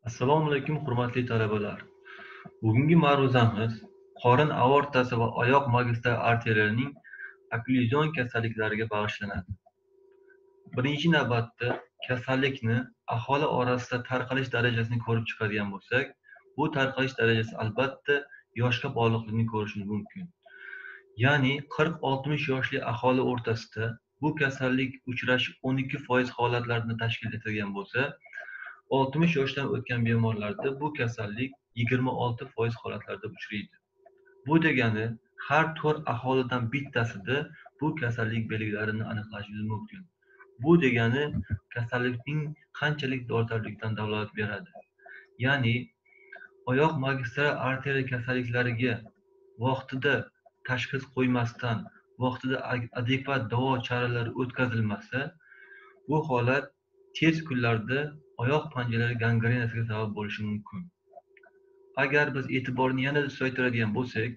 Assalomu alaykum, hurmatli talabalar. Bugungi ma'ruzamiz qorin aortasi va oyoq magistral arteriyalarining okklyuzion kasalliklariga bag'ishlanadi. Birinchi navbatda kasallikni aholi orasida tarqalish darajasini ko'rib chiqadigan bo'lsak, bu tarqalish darajasi albatta yoshga bog'liqligini ko'rishimiz mumkin. Ya'ni 40-60 yoshli aholi o'rtasida bu kasallik uchrashi 12% holatlarni tashkil etadigan bo'lsa, 60 yoshdan o'tgan bemorlarda bu kasallik 26% holatlarda uchraydi. Bu degani har 4 aholidan bittasida bu kasallik belgilarini aniqlashimiz mumkin. Bu degani kasallikning qanchalik dordorligidan dalolat beradi. Ya'ni oyoq magistral arteriya kasalliklariga vaqtida tashxis qo'ymasdan, vaqtida adekvat davo choralari o'tkazilmasa, bu holat tez kunlarda oyoq panjalari gangrenasiga sabab bo'lishi mumkin. Agar biz e'tiborni yanada susaytiradigan bo'lsak,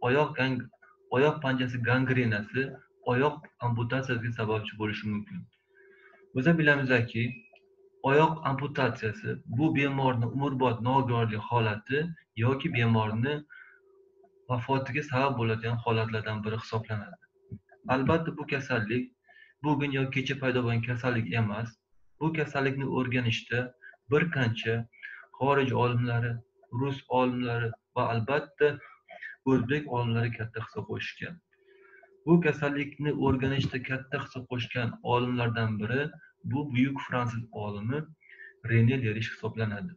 oyoq panjasi gangrenasi oyoq amputatsiyasiga sababchi bo'lishi mumkin. Biz bilamizki, oyoq amputatsiyasi bu bemorning umrbod nogironlik holati yoki bemorni vafotiga sabab bo'ladigan holatlardan biri hisoblanadi. Albatta bu kasallik bugun yoki kecha paydo bo'lgan kasallik emas. Bu kasallikni o'rganishda bir qancha xorij olimlari, rus olimlari va albatta o'zbek olimlari katta hissa qo'shgan. Bu kasallikni o'rganishda katta hissa qo'shgan olimlardan biri bu buyuk fransuz olimi Rene Lerish hisoblanadi.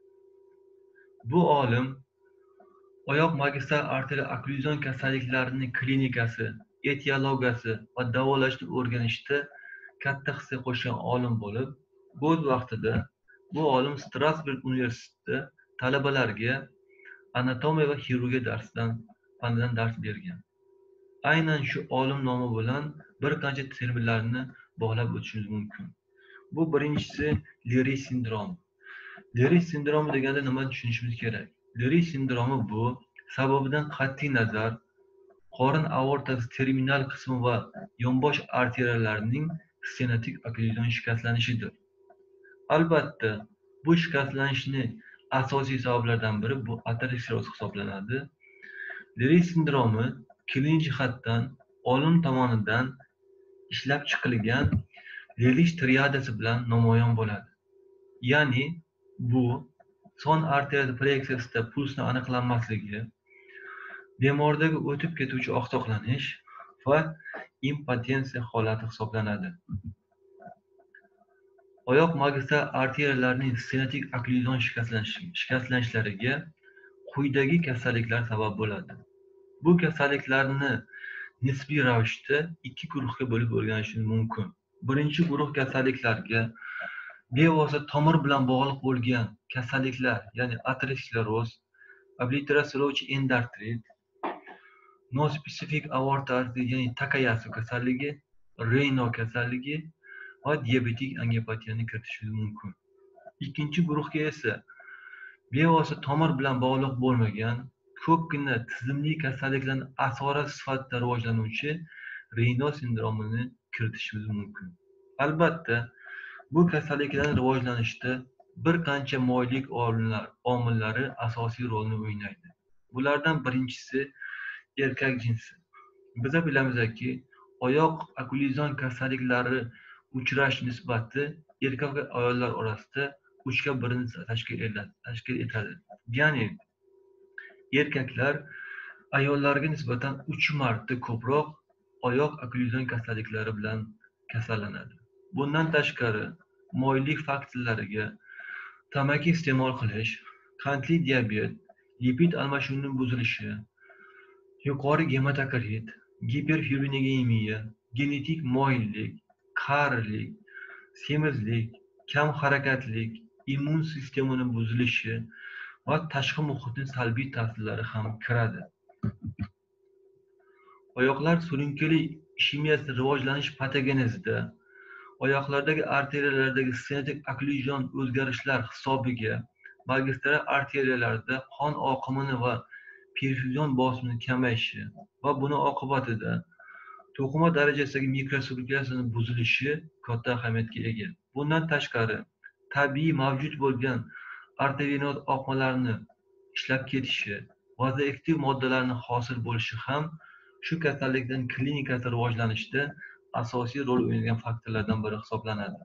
Bu olim oyoq magistral arteriya okklyuzion kasalliklarining klinikasi, etiologiyasi va davolashni o'rganishda katta hissa qo'shgan olim bo'lib, o'z vaqtida bu olim Strasburg universitetida talabalarga anatomiya va xirurgiya fanidan dars bergan. Aynan shu olim nomi bilan bir qancha terminlarni bog'lab o'tishimiz mumkin. Bu birinchisi Lerish sindromi. Lerish sindromi deganda nima tushunishimiz kerak? Lerish sindromi bu sababidan qat'iy nazar qorin aortasi terminal qismi va yonbosh arteriyalarning stenotik okklyuzion shikastlanishidir. Albatta, bu shikastlanishning asosiy sabablaridan biri bu ateroskleroz hisoblanadi. Lerish sindromi klinik jihatdan olim tomonidan ishlab chiqilgan Lerish triadasi bilan namoyon bo'ladi. Ya'ni bu son arteriya preksiyasida pulsni aniqlanmasligi, bemordagi o'tib ketuvchi oqsoqlanish va impotensiya holati hisoblanadi. Oyoq magistral arteriyalarning stenotik okklyuzion shikastlanishlariga quyidagi kasalliklar sabab bo'ladi. Bu kasalliklarni nisbiy ravishda ikki guruhga bo'lib o'rganishimiz mumkin. Birinchi guruh kasalliklarga bevosita tomir bilan bog'liq bo'lgan kasalliklar, ya'ni ateroskleroz, obliteratsiyalovchi endotrit, nospesifik aorta arteriya, ya'ni Takayasu kasalligi, Raynaud kasalligi va diabetik angiopatiyani kiritishimiz mumkin. Ikkinchi guruhga esa bevosita tomir bilan bog'liq bo'lmagan, ko'pgina tizimli kasalliklarning asorat sifatida rivojlanuvchi Raynaud sindromini kiritishimiz mumkin. Albatta, bu kasalliklarning rivojlanishida bir qancha moyillik omillari asosiy rolni o'ynaydi. Bulardan birinchisi erkak jinsi. Biz bilamizki, oyoq okklyuzion kasalliklari uchrash nisbati erkak va ayollar orasida 3/1 tashkil etadi. Ya'ni erkaklar ayollarga nisbatan 3 marta ko'proq oyoq okklyuzion kasalliklari bilan kasallanadi. Bundan tashqari, moyillik faktorlariga tamaki iste'mol qilish, qandli diabet, lipid almashinuvining buzilishi, yuqori gematokrit, giperfibrinogenemiya, genetik moyillik, qarilik, semizlik, kam harakatlik, immun sistemining buzilishi va tashqi muhitning salbiy ta'sirlari ham kiradi. Oyoqlar surunkali ishemiyasi rivojlanish patogenezida oyoqlardagi arteriyalardagi stenotik okklyuzion o'zgarishlar hisobiga magistral arteriyalarda qon oqimini va perfuzion bosimini kamayishi va buni oqibatida to'qima darajasidagi mikrosirkulyatsiyaning buzilishi katta ahamiyatga ega. Bundan tashqari, tabiiy mavjud bo'lgan arteriovenöz oqmalarni ishlab ketishi, vazoaktiv moddalarni hosil bo'lishi ham shu kasallikning klinikasi rivojlanishida asosiy rol o'ynagan faktorlardan biri hisoblanadi.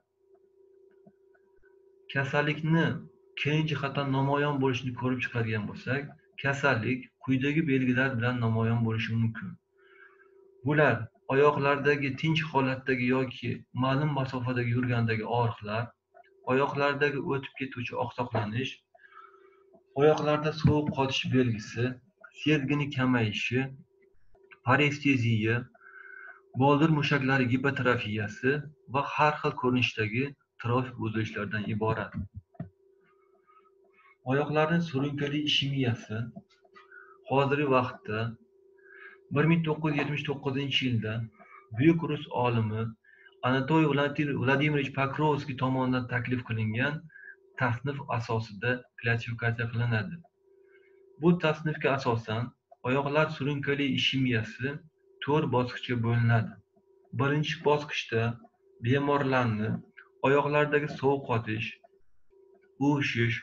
Kasallikni keng jihatdan namoyon bo'lishini ko'rib chiqadigan bo'lsak, kasallik quyidagi belgilar bilan namoyon bo'lishi mumkin. Bular oyoqlardagi tinch holatdagi yoki ma'lum masofadagi yurgandagi og'riqlar, oyoqlardagi o'tib ketuvchi oqsoqlanish, oyoqlarda sovuq qotish belgisi, sezgini kamayishi, paresteziya, boldir mushaklari gipotrofiyasi va har xil ko'rinishdagi trofik uzilishlardan iborat. Oyoqlarning surunkali ishemiyasi hozirgi vaqtda 1979-yilda buyuk rus olimi Anatoly Vladimirovich Pokrovskiy tomonidan taklif qilingan tasnif asosida klassifikatsiya qilinadi. Bu tasnifga asosan oyoqlar surunkali ishemiyasi 4 bosqichga bo'linadi. Birinchi bosqichda bemorlarni oyoqlardagi sovuq qotish, uvishish,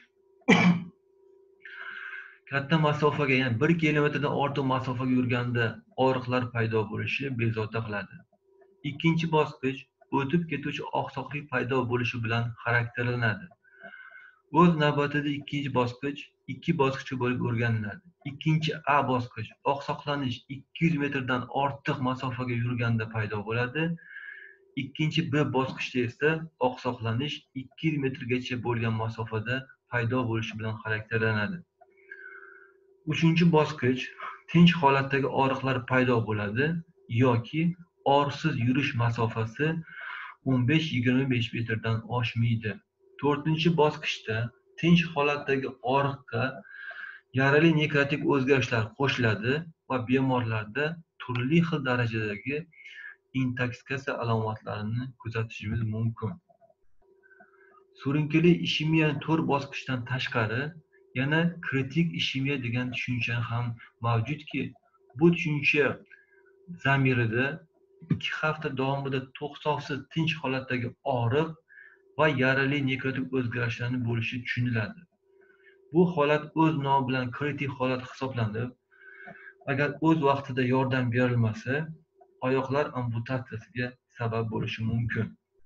katta masofaga, ya'ni 1 kilometrdan ortiq masofaga yurganda og'riqlar paydo bo'lishi bezovta qiladi. Ikkinchi bosqich o'tib ketuvchi oqsoqlik paydo bo'lishi bilan xarakterlanadi. O'z navbatida ikkinchi bosqich 2 bosqichga bo'lib o'rganiladi. Ikkinchi A bosqich oqsoqlanish 200 metrdan ortiq masofaga yurganda paydo bo'ladi. Ikkinchi B bosqichda esa oqsoqlanish 200 metrgacha bo'lgan masofada paydo bo'lishi bilan xarakterlanadi. Uchinchi bosqich tinch holatdagi og'riqlar paydo bo'ladi yoki og'riqsiz yurish masofasi 15-25 metrdan oshmaydi. To'rtinchi bosqichda tinch holatdagi og'riqqa yarali nekrotik o'zgarishlar qo'shiladi va bemorlarda turli xil darajadagi intoksikatsiya alomatlarini kuzatishimiz mumkin. Surunkali ishemiyaning 4 bosqichdan tashqari yana kritik ishemiya degan tushuncha ham mavjudki, bu tushuncha zamirida 2 hafta davomida to'xtovsiz tinch holatdagi og'riq va yarali nekrotik o'zgarishlarni bo'lishi tushuniladi. Bu holat o'z nomi bilan kritik holat hisoblanib, agar o'z vaqtida yordam berilmasa, oyoqlar amputatsiyasiga sabab bo'lishi mumkin.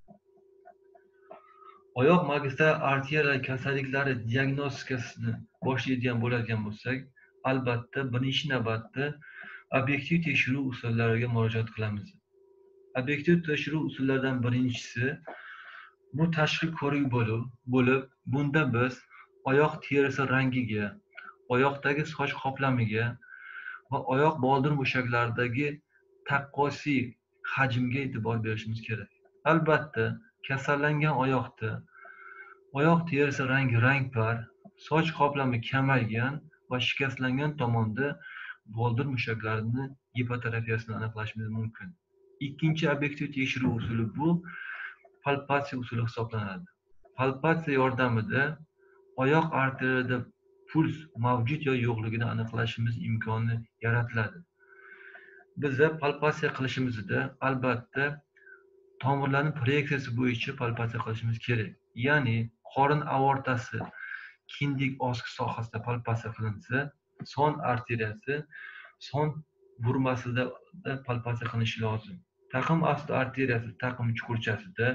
Oyoq magistral arteriya kasalliklari diagnostikasini boshlaydigan bo'ladigan bo'lsak, albatta birinchi navbatda obyektiv tekshiruv usullariga murojaat qilamiz. Obyektiv tekshiruv usullaridan birinchisi bu tashqi ko'rik bo'lib, bunda biz oyoq terisi rangiga, oyoqdagi soch qoplamiga va oyoq boldir mushaklaridagi taqqosiy hajmga e'tibor berishimiz kerak. Albatta, kasallangan oyoqda oyoq terisi rangi rangpar, soch qoplami kamaygan va shikastlangan tomonda boldir mushaklarini gipotrofiyasini aniqlashimiz mumkin. Ikkinchi obyektiv tekshiruv usuli bu palpatsiya usuli hisoblanadi. Palpatsiya yordamida oyoq arteriyada puls mavjud yo yo'qligini aniqlashimiz imkoni yaratiladi. Bizda palpatsiya qilishimizda albatta tomirlarning proyeksiyasi bo'yicha palpatsiya qilishimiz kerak. Ya'ni qorin aortasi, kindik ostki sohasida palpatsiya qilinsa, son arteriyasi, son burmasida palpatsiya qilinishi lozim. Taqim asti arteriyasi taqim chuqurchasida,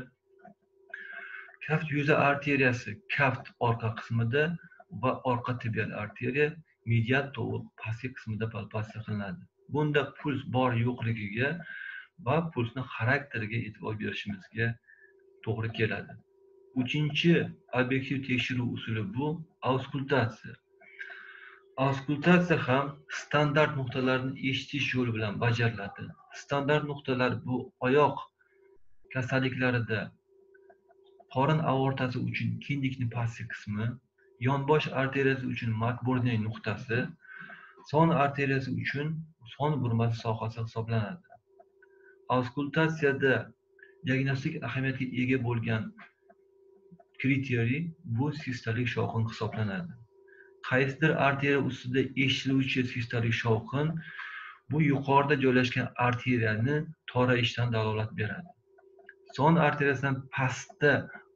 kaft yuzi arteriyasi kaft orqa qismida va orqa tibial arteriya medial tovuq pastki qismida palpatsiya qilinadi. Bunda puls bor yo'qligiga va pulsning xarakteriga e'tibor berishimizga to'g'ri keladi. Uchinchi obyektiv tekshiruv usuli bu auskultatsiya. Auskultatsiya ham standart nuqtalarni eshitish yo'li bilan bajariladi. Standart nuqtalar bu oyoq kasalliklarida qorin aortasi uchun kindikning pastki qismi, yonbosh arteriyasi uchun makborniy nuqtasi, son arteriyasi uchun son burmasi sohasi hisoblanadi. Auskultatsiyada diagnostik ahamiyatga ega bo'lgan kriteriy bu sistolik shovqin hisoblanadi. Qaysidir arteriya ustida eshitiluvchi sistolik shovqin bu yuqorida joylashgan arteriyani torayishdan dalolat beradi. Son arteriyasidan pastda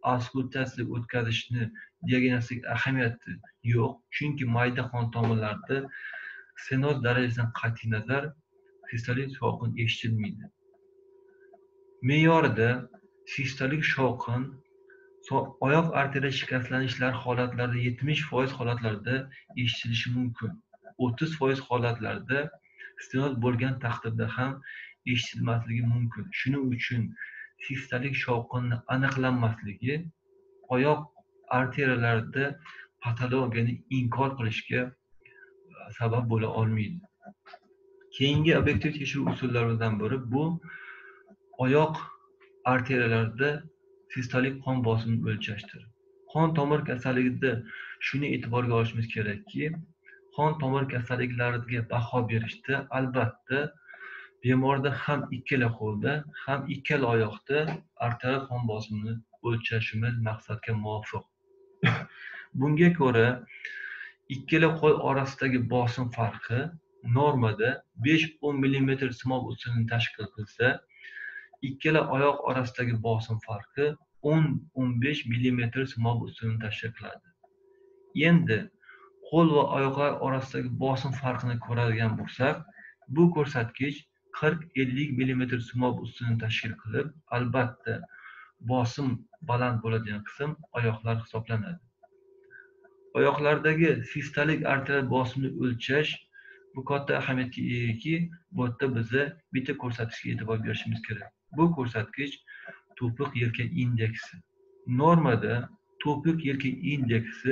auskultatsiya o'tkazishni diagnostik ahamiyati yo'q, chunki mayda qon tomirlarida stenoz darajasidan qat'iy nazar sistolik shovqin eshitilmaydi. Me'yorida sistolik shovqin oyoq arteriya shikastlanishlari holatlarida 70% holatlarda eshitilishi mumkin. 30% holatlarda stenoz bo'lgan taqdirda ham eshitilmasligi mumkin. Shuning uchun sistolik shovqinni aniqlanmasligi oyoq arteriyalarida patologiyani inkor qilishga sabab bo'la olmaydi. Keyingi obyektiv tekshiruv usullaridan biri bu oyoq arteriyalarida sistolik qon bosimini o'lchashdir. Qon tomir kasalligida shuni e'tiborga olishimiz kerakki, qon tomir kasalliklariga baho berishda albatta bemorda ham ikkala qo'lda, ham ikkala oyoqda arterial qon bosimini o'lchashimiz maqsadga muvofiq. Bunga ko'ra ikkala qo'l orasidagi bosim farqi normada 5-10 mm simov usulini tashkil qilsa, ikkala oyoq orasidagi bosim farqi 10-15 mm simov usulini tashkil qiladi. Endi qo'l va oyoqlar orasidagi bosim farqini ko'radigan bo'lsak, bu ko'rsatkich 40-50 mm simov usulini tashkil qilib, albatta bosim baland bo'ladigan qism oyoqlar hisoblanadi. Oyoqlardagi sistolik arterial bosimni o'lchash bu katta ahamiyatga egaki, bu yerda biza bitta ko'rsatkichga e'tibor berishimiz kerak. Bu ko'rsatkich to'piq yelka indeksi. Normada to'piq yelka indeksi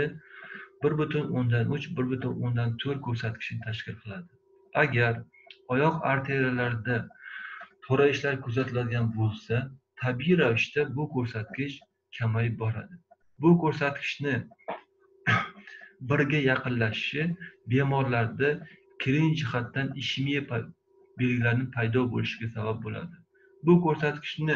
1,3-1,4 ko'rsatkichni tashkil qiladi. Agar oyoq arteriyalarida torayishlar kuzatiladigan bo'lsa, tabiiy ravishda bu ko'rsatkich kamayib boradi. Bu ko'rsatkichni birga yaqinlashishi bemorlarda klinik jihatdan ishemiya belgilarining paydo bo'lishiga sabab bo'ladi. Bu ko'rsatkichni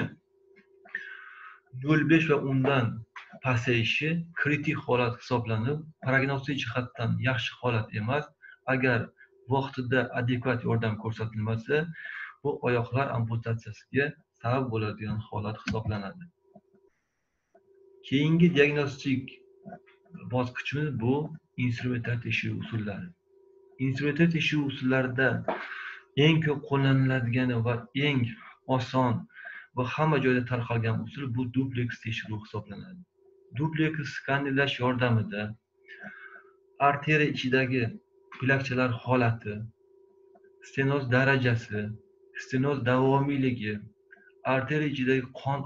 0,5 va undan pasayishi kritik holat hisoblanib, prognostik jihatdan yaxshi holat emas. Agar vaqtida adekvat yordam ko'rsatilmasa, bu oyoqlar amputatsiyasiga sabab bo'ladigan holat hisoblanadi. Keyingi diagnostik bosqichimiz bu instrumental tekshiruv usullari. Instrumental tekshiruv usullarida eng ko'p qo'llaniladigan va eng oson va hamma joyda tarqalgan usul bu duplex tekshiruv hisoblanadi. Duplex skanerlash yordamida arteriya ichidagi bilakchalar holati, stenoz darajasi, stenoz davomiyligi, arteriya ichidagi qon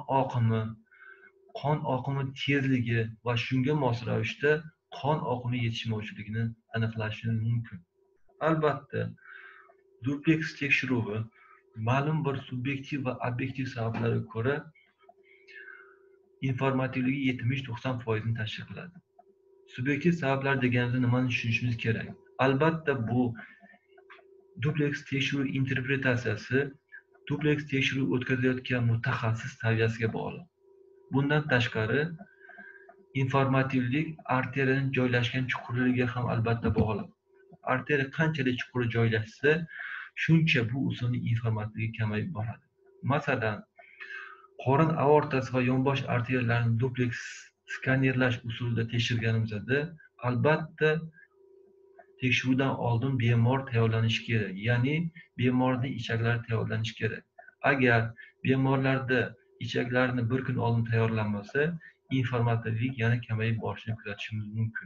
oqimi tezligi va shunga mos ravishda qon oqimi yetishmovchiligini aniqlashimiz mumkin. Albatta, duplex tekshiruvi ma'lum bir subyektiv va obyektiv sabablarga ko'ra informativligi 70-90% ni tashkil qiladi. Subyektiv sabablar deganimizda nimani tushunishimiz kerak? Albatta, bu duplex tekshiruv interpretatsiyasi duplex tekshiruv o'tkazilayotgan mutaxassis saviyasiga bog'liq. Bundan tashqari, informativlik arteriyaning joylashgan chuqurligiga ham albatta bog'liq. Arteriya qanchalik chuqur joylashsa, shuncha bu usulning informativligi kamayib boradi. Masalan, qorin aortasi va yonbosh arteriyalarni duplex skanerlash usulida tekshirganimizda, albatta tekshiruvdan oldin bemor tayyorlanishi kerak, ya'ni bemorning ichaklari tayyorlanishi kerak. Agar bemorlarda ichaklarni bir kun oldin tayyorlanmasa, informativlik yana kamayib borishini kuzatishimiz mumkin.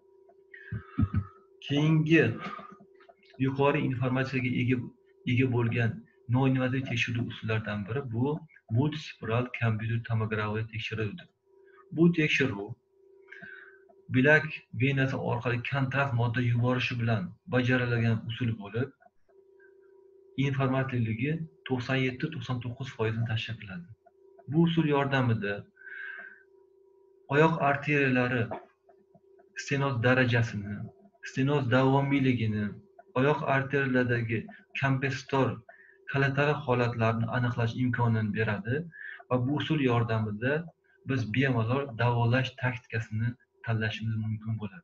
Keyingi yuqori informatsiyaga ega bo'lgan noinvaziv tekshiruv usullaridan biri bu multispiral kompyuter tomografiya tekshiruvidir. Bu tekshiruv bilak venasi orqali kontrast modda yuborishi bilan bajariladigan usul bo'lib, informativligi 97-99% ni tashkil qiladi. Bu usul yordamida oyoq arteriyalari stenoz darajasini, stenoz davomiyligini, oyoq arteriyalaridagi kompensator kollateral holatlarni aniqlash imkonini beradi va bu usul yordamida biz bemalol davolash taktikasini tanlashimiz mumkin bo'ladi.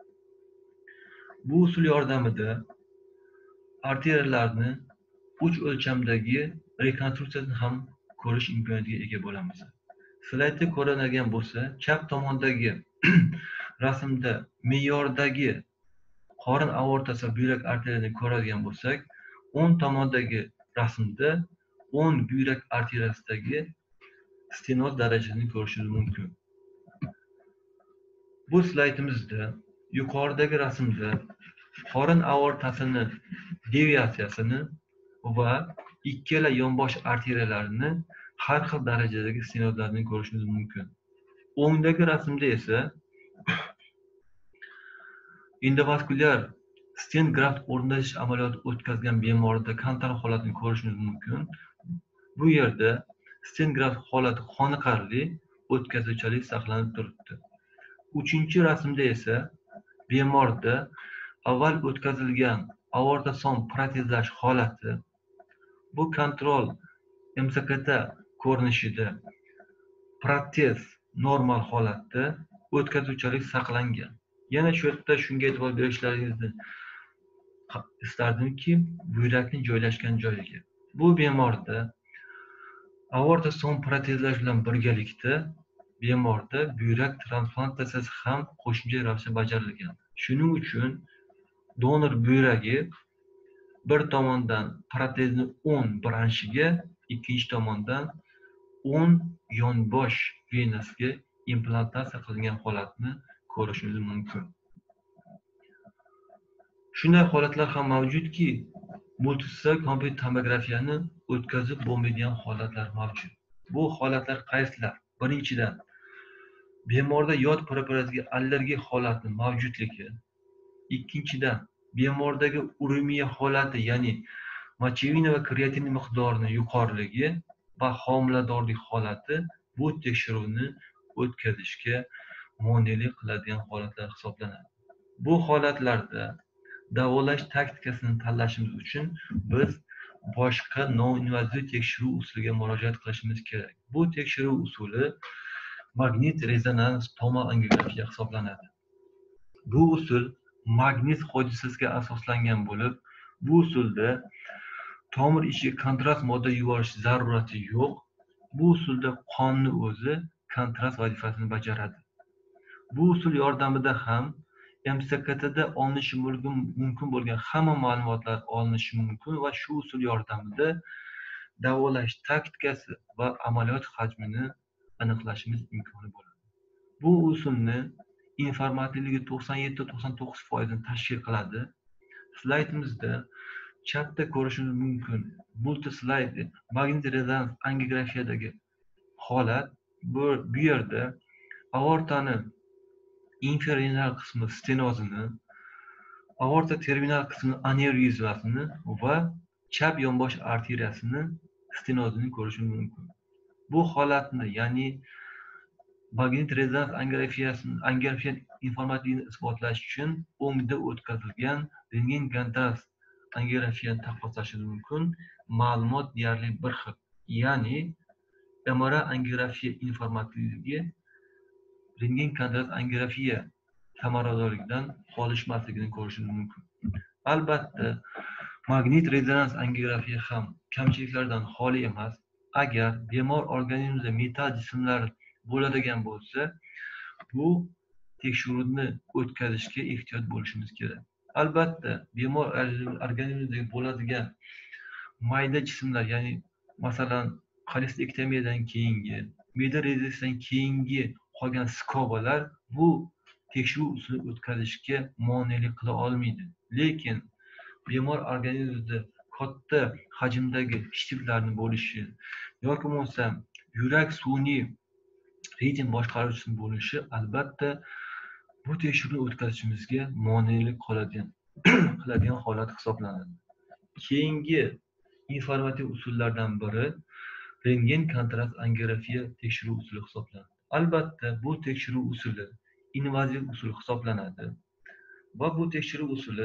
Bu usul yordamida arteriyalarni 3 o'lchamdagi rekonstruksiyasini ham ko'rish imkoniyatiga ega bo'lamiz. Slaydda ko'rinadigan bo'lsa, chap tomondagi rasmda me'yordagi qorin aortasi va buyrak arteriyasini ko'radigan bo'lsak, o'ng tomondagi rasmda o'ng buyrak arteriyasidagi stenoz darajasini ko'rishingiz mumkin. Bu slaydimizda yuqoridagi rasmda qorin aortasini deviatsiyasini va ikkala yonbosh arteriyalarini har xil darajadagi stenozlarni ko'rishingiz mumkin. O'ngdagi rasmda esa endovaskulyar stent graft o'rnatish amaliyoti o'tkazgan bemorda kantar holatini ko'rishingiz mumkin. Bu yerda stent graft holati qoniqarli o'tkazuvchalik saqlanib turibdi. Uchinchi rasmda esa bemorda avval o'tkazilgan aorta son protezlash holati, bu kontrol MSKT ko'rinishida protez normal holatda o'tkazuvchalik saqlangan. Yana shu yerda shunga e'tibor berishlaringizni istardimki, buyrakning joylashgan joyiga. Bu bemorda aorta son protezlash bilan birgalikda bemorda buyrak transplantatsiyasi ham qo'shimcha ravishda bajarilgan. Shuning uchun donor buyragi bir tomondan protezni 10 branshiga, ikkinchi tomondan 10 yonbosh venasiga implantatsiya qilingan holatni ko'rishingiz mumkin. Shunday holatlar ham mavjudki, multisessar kompyuter tomografiyani o'tkazib bo'lmaydigan holatlar mavjud. Bu holatlar qaysilar? Birinchidan, bemorda yod preparatiga allergiya holati mavjudligi. Ikkinchidan, bemordagi uremiya holati, ya'ni mochevina va kreatin miqdorining yuqoriligi va homiladorlik holati bu tekshiruvni o'tkazishga monelik qiladigan holatlar hisoblanadi. Bu holatlarda davolash taktikasini tanlashimiz uchun biz boshqa noinvaziv tekshiruv usuliga murojaat qilishimiz kerak. Bu tekshiruv usuli magnit rezonans tomoangiografia hisoblanadi. Bu usul magnit hodisasiga asoslangan bo'lib, bu usulda tomir ichiga kontrast modda yuborish zarurati yo'q. Bu usulda qonning o'zi kontrast vazifasini bajaradi. Bu usul yordamida ham MSKTda olinishi mumkin bo'lgan hamma ma'lumotlar olinishi mumkin va shu usul yordamida davolash taktikasi va amaliyot hajmini aniqlashimiz imkoni bo'ladi. Bu usulni informativligi 97-99% tashkil qiladi. Slaydimizda chatda ko'rishingiz mumkin multislayd magnit rezonans angiografiyadagi holat. Bu yerda aortani inferior qismi stenozini, aorta terminal qismi anevrizmasini va chap yonbosh arteriyasini stenozini ko'rishingiz mumkin. Bu holatni, ya'ni magnit rezonans angiografiyani informativligini isbotlash uchun o'ngda o'tkazilgan rentgen kontrast angiografiyani taqqoslashingiz mumkin. Ma'lumot deyarli bir xil, ya'ni MRI angiografiya informativligi rentgen kontrast angiografiya samaradorligidan qolishmasligini ko'rishingiz mumkin. Albatta, magnit rezonans angiografiya ham kamchiliklardan xoli emas. Agar bemor organizmida metall jismlar bo'ladigan bo'lsa, bu tekshiruvni o'tkazishga ehtiyot bo'lishimiz kerak. Albatta, bemor organizmida bo'ladigan mayda jismlar, ya'ni masalan kolestektomiyadan keyingi, me'da rezeksiyadan keyingi qolgan skobalar bu tekshiruv usulini o'tkazishga monelik qila olmaydi. Lekin bemor organizmida katta hajmdagi shtiflarning bo'lishi yoki bo'lmasa yurak sun'iy ritm boshqaruvchisining bo'lishi albatta bu tekshiruvni o'tkazishimizga monelik qiladigan holat hisoblanadi. Keyingi informativ usullardan biri rentgen kontrast angiografiya tekshiruv usuli hisoblanadi. Albatta, bu tekshiruv usuli invaziv usul hisoblanadi va bu tekshiruv usuli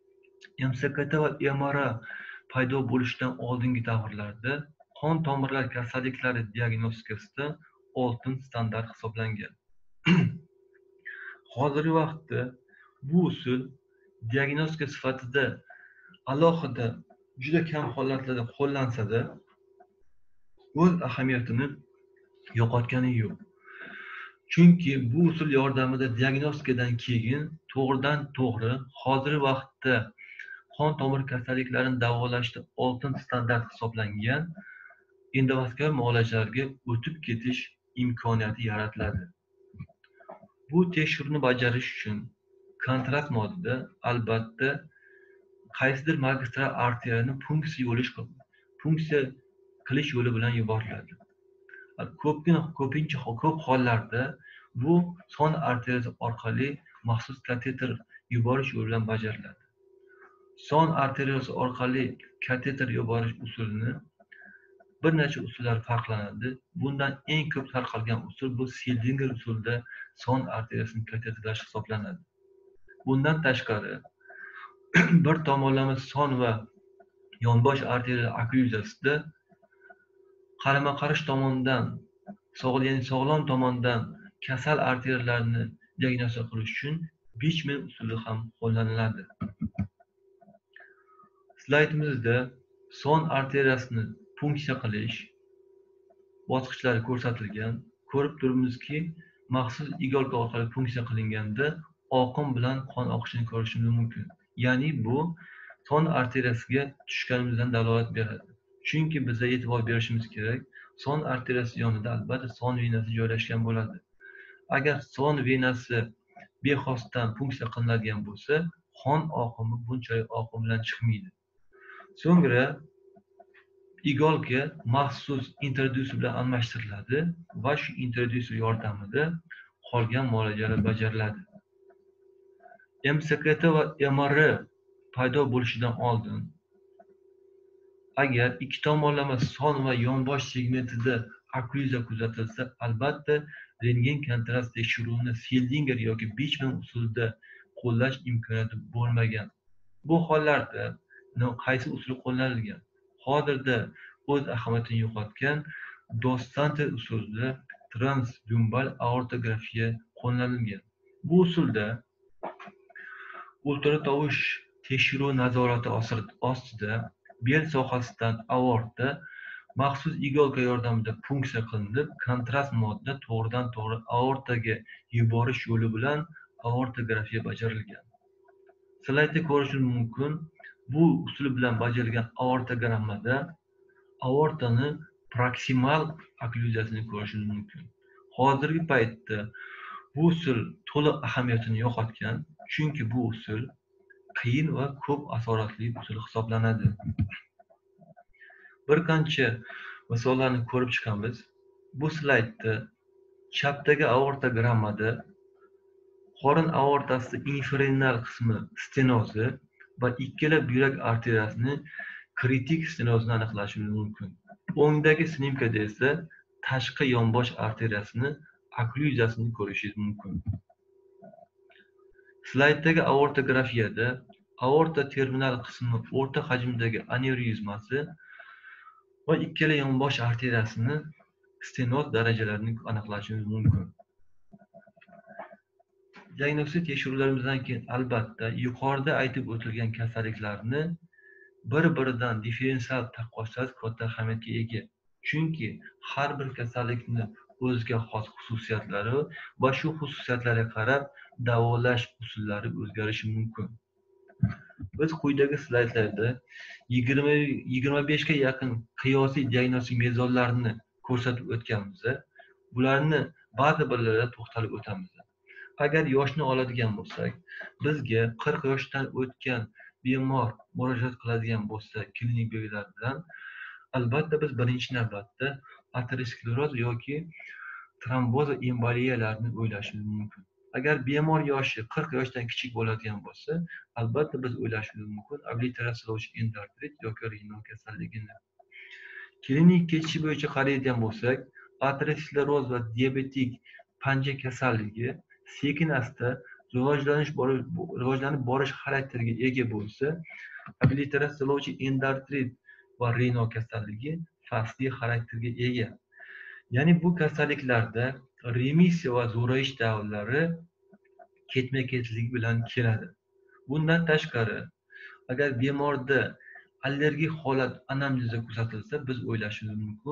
MSKT va MRI paydo bo'lishidan oldingi davrlarda qon tomirlar kasalliklari diagnostikasida oltin standart hisoblangan. Hozirgi vaqtda bu usul diagnostika sifatida alohida juda kam holatlarda qo'llansa-da, o'z ahamiyatini yo'qotgani yo'q. Chunki bu usul yordamida diagnostikadan keyin to'g'ridan-to'g'ri hozirgi vaqtda qon tomir kasalliklarini davolashda oltin standart hisoblangan endovaskulyar muolajalarga o'tib ketish imkoniyati yaratiladi. Bu tekshiruvni bajarish uchun kontrast moddada albatta qaysidir magistral arteriyani punksiya qilish yo'li bilan yuboriladi. Ko'p hollarda bu son arteriyasi orqali maxsus kateter yuborish yo'li bilan bajariladi. Son arteriyasi orqali kateter yuborish usulini bir necha usullar farqlanadi. Bundan eng ko'p tarqalgan usul bu Seldinger usulida son arteriyasini kateterlash hisoblanadi. Bundan tashqari bir tomonlama son va yonbosh arteriya oklyuziyasida qarama-qarshi tomondan sog'lom tomondan kasal arteriyalarni diagnostika qilish uchun Bichman usuli ham qo'llaniladi. Slaydimizda son arteriyasini punksiya qilish bosqichlari ko'rsatilgan. Ko'rib turibmizki, maxsus iголка orqali punksiya qilinganda oqim bilan qon oqishini ko'rishimiz mumkin. Ya'ni bu son arteriyasiga tushganimizdan dalolat beradi. Chunki biza e'tibor berishimiz kerak, son arteriyasi yonida albatta son venasi joylashgan bo'ladi. Agar son venasi bexosdan punksiya qilinadigan bo'lsa, qon oqimi bunchalik oqim bilan chiqmaydi. So'ngra iголка maxsus introdyuser bilan almashtiriladi va shu introdyuser yordamida qolgan muolajalar bajariladi. MCKT va MR paydo bo'lishidan oldin agar ikki tomonlama son va yonbosh segmentida okklyuziya kuzatilsa, albatta rentgen kontrast tekshiruvini Seldinger yoki Bichman usulida qo'llash imkoniyati bo'lmagan. Bu hollarda qaysi usul qo'llanilgan? Hozirda o'z ahamiyatini yo'qotgan Dos Santos usulida transdumbal aortografiya qo'llanilgan. Bu usulda ultratovush tekshiruv nazorati ostida bel sohasidan aorta maxsus iголка yordamida punksiya qilinib, kontrast modda to'g'ridan-to'g'ri aortaga yuborish yo'li bilan aortografiya bajarilgan. Slaydda ko'rishingiz mumkin, bu usul bilan bajarilgan aortogrammada aortani proksimal oklyuziyasini ko'rishingiz mumkin. Hozirgi paytda bu usul to'liq ahamiyatini yo'qotgan, chunki bu usul qiyin va ko'p asoratli usul hisoblanadi. Bir qancha misollarni ko'rib chiqamiz. Bu slaydda chapdagi aortogrammada qorin aortasi inferenal qismi stenozi va ikkala buyrak arteriyasini kritik stenozini aniqlashingiz mumkin. O'ngdagi snimkada esa tashqi yonbosh arteriyasini oklyuziyasini ko'rishingiz mumkin. Slayddagi aortografiyada aorta terminal qismi o'rta hajmdagi anevrizmasi va ikkala yonbosh arteriyasini stenoz darajalarini aniqlashingiz mumkin. Diagnostik tekshiruvlarimizdan keyin albatta yuqorida aytib o'tilgan kasalliklarni bir-biridan differensial taqqoslash katta ahamiyatga ega. Chunki har bir kasallikni o'ziga xos xususiyatlari va shu xususiyatlarga qarab davolash usullari o'zgarishi mumkin. Biz quyidagi slaydlarda 25 ga yaqin qiyosiy diagnostik mezonlarni ko'rsatib o'tganmiz. Bularni ba'zi birlarga to'xtalib o'tamiz. Agar yoshni oladigan bo'lsak, bizga 40 yoshdan o'tgan bemor murojaat qiladigan bo'lsa, klinik belgilar bilan albatta biz birinchi navbatda ateroskleroz yoki tromboz va emboliyalarni o'ylashimiz mumkin. Agar bemor yoshi 40 yoshdan kichik bo'ladigan bo'lsa, albatta biz o'ylashimiz mumkin obliteratsiyalovchi endotrit yoki renal kasalligini. Klinik kechishi bo'yicha qaraydigan bo'lsak, ateroskleroz va diabetik panja kasalligi sekin-asta rivojlanib borish xarakteriga ega bo'lsa, obliteratsiyalovchi endotrit va renal kasalligi fasli xarakterga ega. Ya'ni bu kasalliklarda remissiya va zo'rayish davrlari ketma-ketlik bilan keladi. Bundan tashqari, agar bemorda allergik holat anamnezda kuzatilsa, biz o'ylashimiz mumkin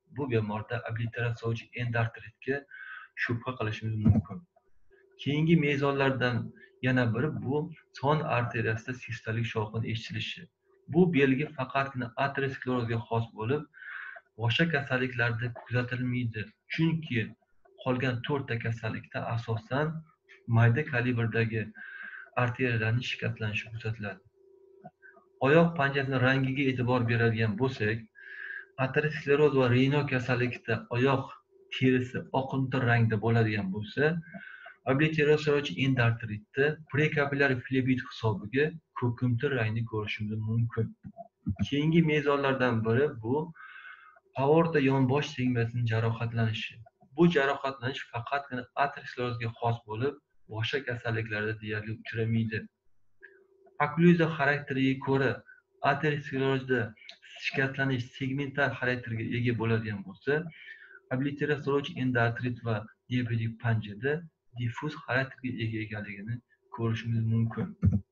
bu bemorda obliteratsiyovchi endartritga shubha qilishimiz mumkin. Keyingi mezonlardan yana biri bu son arteriyasida sistalik shovqin eshitilishi. Bu belgi faqatgina aterosklerozga xos bo'lib, boshqa kasalliklarda kuzatilmaydi. Chunki qolgan 4 ta kasallikda asosan mayda kalibrdagi arteriyalarning shikastlanishi kuzatiladi. Oyoq panjasining rangiga e'tibor beradigan bo'lsak, ateroskleroz va Raynaud kasallikda oyoq terisi oqimtir rangda bo'ladigan bo'lsa, obliteratsiyovchi endartritda prekapillyar flebit hisobiga ko'kimtir rangni ko'rishimiz mumkin. Keyingi mezonlardan biri bu aorta yonbosh segmentining jarohatlanishi. Bu jarohatlanish faqatgina aterosklerozga xos bo'lib, boshqa kasalliklarda deyarli uchramaydi. Okklyuziya xarakteriga ko'ra aterosklerozda shikastlanish segmental xarakterga ega bo'ladigan bo'lsa, obliteratsiyovchi endartrit va diabetik panjada diffuz xarakterga ega ekanligini ko'rishimiz mumkin.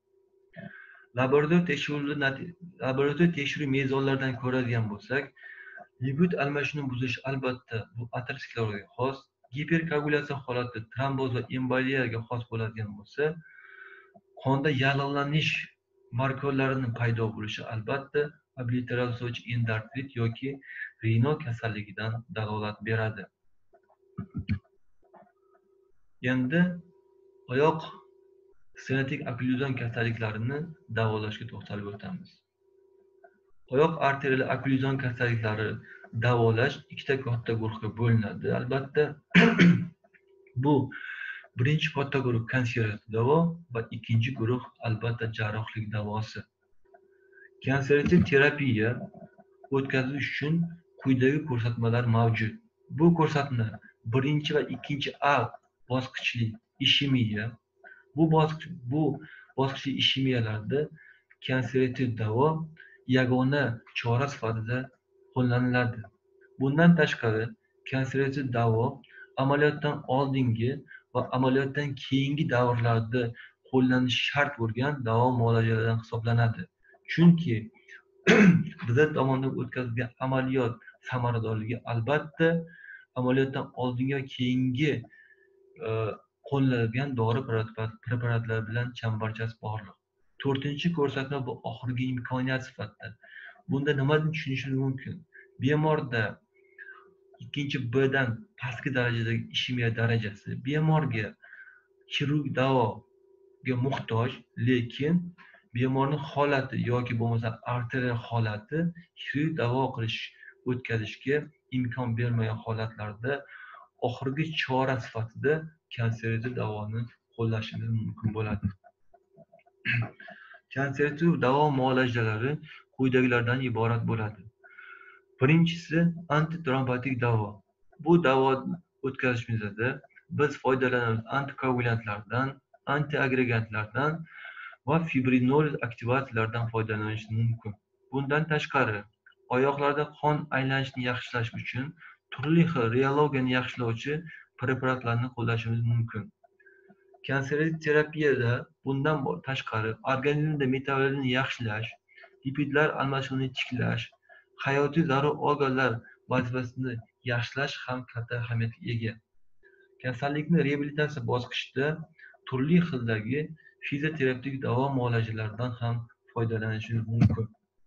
Laboratoriya tekshiruv mezonlaridan ko'radigan bo'lsak, lipid almashinuv buzishi albatta bu aterosklerozga xos, giperkoagulyatsiya holati tromboz va emboliyaga xos bo'ladigan bo'lsa, qonda yallig'lanish markorlarining paydo bo'lishi albatta obliteratsiyovchi endartrit yoki Raynaud kasalligidan dalolat beradi. Endi oyoq stenotik okklyuzion kasalliklarini davolashga to'xtalib o'tamiz. Oyoq arteriyali okklyuzion kasalliklari davolash ikkita katta guruhga bo'linadi. Albatta, bu birinchi katta guruh konservativ davo va ikkinchi guruh albatta jarrohlik davosi. Konservativ terapiya o'tkazish uchun quyidagi ko'rsatmalar mavjud. Bu ko'rsatma birinchi va ikkinchi A bosqichli ishemiya. Bu bosqichli ishemiyalarda konservativ davo yagona chora sifatida qo'llaniladi. Bundan tashqari, konservativ davo amaliyotdan oldingi va amaliyotdan keyingi davrlarda qo'llanishi shart bo'lgan davo muolajalaridan hisoblanadi. Chunki bizlar tomonidan o'tkazilgan amaliyot samaradorligi albatta amaliyotdan oldingi va keyingi qo'llanilgan dori preparatlar bilan chambarchas bog'liq. 4-chi ko'rsatma bu oxirgi imkoniyat sifatida. Bunda nimadan tushunishimiz mumkin? Bemorda 2B dan pastki darajadagi ishemiya darajasi bemorga xirurgik davoga muhtoj, lekin bemorning holati yoki bo'lmasa arteriya holati xirurgik davo o'tkazishga imkon bermagan holatlarda oxirgi chora sifatida konservativ davoni qo'llashimiz mumkin bo'ladi. Konservativ davo muolajalari quyidagilardan iborat bo'ladi. Birinchisi antitrombotik davo. Bu davo o'tkazishimizda biz foydalanamiz antikoagulyantlardan, antiagregantlardan va fibrinol aktivatorlardan foydalanish mumkin. Bundan tashqari, oyoqlarda qon aylanishini yaxshilash uchun turli xil reologiyani yaxshilovchi preparatlarni qo'llashimiz mumkin. Konservativ terapiyada bundan tashqari organizmda metabolizmni yaxshilash, lipidlar almashinuvini tiklash, hayotiy zarur organlar vazifasini yaxshilash ham katta ahamiyatga ega. Kasallikni reabilitatsiya bosqichida turli xildagi fizioterapevtik davo muolajalaridan ham foydalanishingiz mumkin.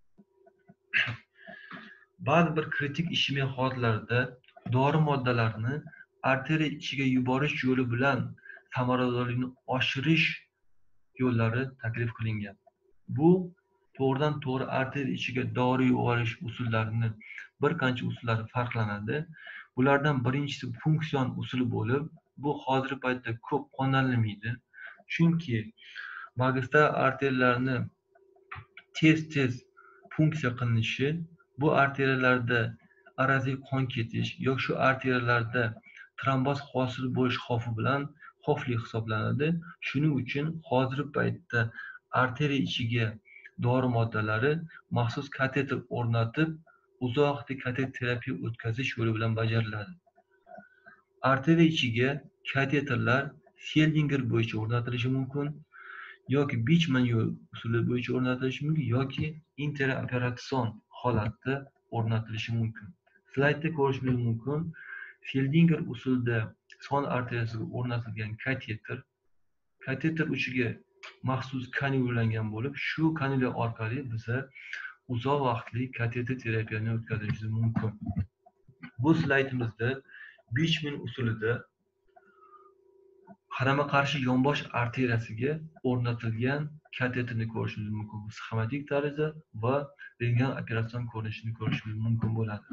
Ba'zi bir kritik ishemiya holatlarida dori moddalarini arteriya ichiga yuborish yo'li bilan samaradorlikni oshirish yo'llari taklif qilingan. Bu to'g'ridan to'g'ri arteriya ichiga dori yuborish usullarini bir qancha usullari farqlanadi. Bulardan birinchisi funksion usuli bo'lib, bu hozirgi paytda ko'p qo'llanilmaydi. Chunki magistral arteriyalarni tez funksiya qilinishi, bu arteriyalarda araziy qon ketish yoki shu arteriyalarda tromboz hosil bo'lish xavfli hisoblanadi. Shuning uchun hozirgi paytda arteriya ichiga dori moddalari maxsus kateter o'rnatib, uzoq kateter terapiya o'tkazish yo'li bilan bajariladi. Arteriya ichiga kateterlar Seldinger bo'yicha o'rnatilishi mumkin, yoki Bichman usuli bo'yicha o'rnatilishi mumkin, yoki interoperatsion holatda o'rnatilishi mumkin. Slaydda ko'rishingiz mumkin. Feldinger usulida son arteriyasiga o'rnatilgan kateter uchiga maxsus kanyullangan bo'lib, shu kanyula orqali biza uzoq vaqtli kateter terapiyani o'tkazishimiz mumkin. Bu slaydimizda Bichman usulida qarama-qarshi yonbosh arteriyasiga o'rnatilgan kateterni ko'rishingiz mumkin. Sxematik tarzda va rentgen operatsion ko'rinishini ko'rishingiz mumkin bo'ladi.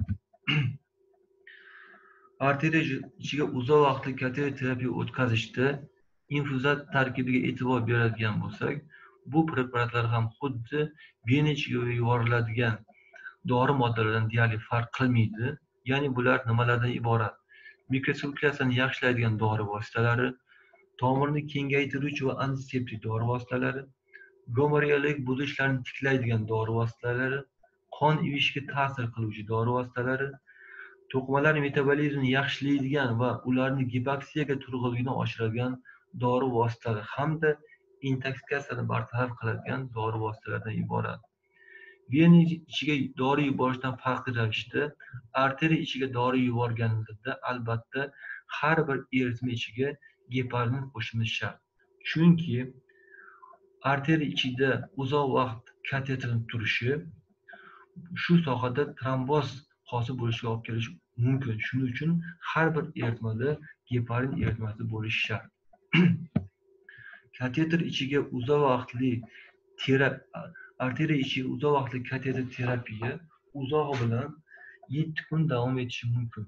Arteriya ichiga uzoq vaqtli kateter terapiya o'tkazishda infuzat tarkibiga e'tibor beradigan bo'lsak, bu preparatlar ham xuddi vena ichiga yuboriladigan dori moddalaridan deyarli farq qilmaydi. Ya'ni bular nimalardan iborat? Mikrosirkulyatsiyani yaxshilaydigan dori vositalari, tomirni kengaytiruvchi va antiseptik dori vositalari, gomorreyalik buzilishlarni tiklaydigan dori vositalari, qon ivishiga ta'sir qiluvchi dori vositalari, to'qimalar metabolizmini yaxshilaydigan va ularni gipoksiyaga turg'unligini oshiradigan dori vositalari hamda intoksikatsiyani bartaraf qiladigan dori vositalaridan iborat. Vena ichiga dori yuborishdan farqli ravishda arteriya ichiga dori yuborganimizda albatta har bir eritma ichiga geparin qo'shishimiz shart. Chunki arteriya ichida uzoq vaqt kateterning turishi shu sohada tromboz hosil bo'lishiga olib kelishi mumkin. Shuning uchun har bir eritmada geparin eritmasi bo'lishi shart. Kateter ichiga uzoq vaqtli arteriya ichiga uzoq vaqtli kateter terapiya uzog'i bilan 7 kun davom etishi mumkin.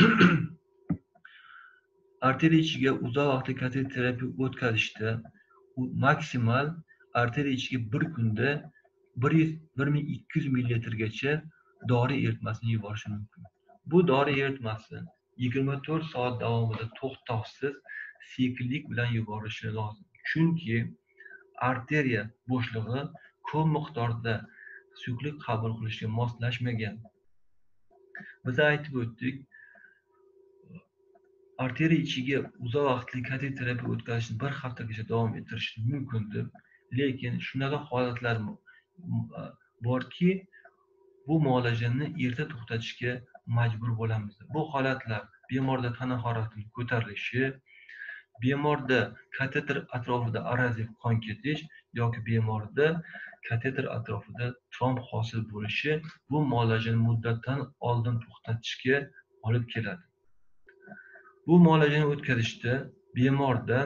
Arteriya ichiga uzoq vaqtli kateter terapiya o'tkazishda maksimal arteriya ichiga bir kunda 1200 ml-gacha dori eritmasini yuborishi mumkin. Bu dori eritmasi 24 soat davomida to'xtovsiz sekinlik bilan yuborilishi lozim. Chunki arteriya bo'shlig'i ko'p miqdorda suyuqlik qabul qilishga moslashmagan. Biz aytib o'tdik, arteriya ichiga uzoq vaqtli kateter terapiya o'tkazishni bir haftagacha davom ettirish mumkin deb. Lekin shunaqa holatlar borki, bu muolajani erta to'xtatishga majbur bo'lamiz. Bu holatlar bemorda tana haroratining ko'tarilishi, bemorda kateter atrofida arazif qon ketish yoki bemorda kateter atrofida tromb hosil bo'lishi bu muolajani muddatdan oldin to'xtatishga olib keladi. Bu muolajani o'tkazishda bemordan